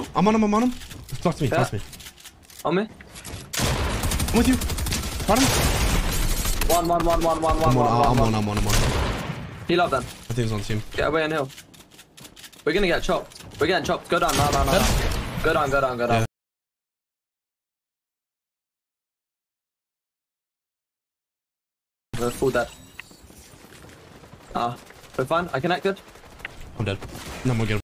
I'm on him. Trust me. On me? I'm with you. Got him. One. I'm on. Heal up then. I think he's on team. Get away and heal. We're gonna get chopped. We're getting chopped. Go down. No. Go down. Yeah. We're full dead. We're fine. I connected. I'm dead. No more.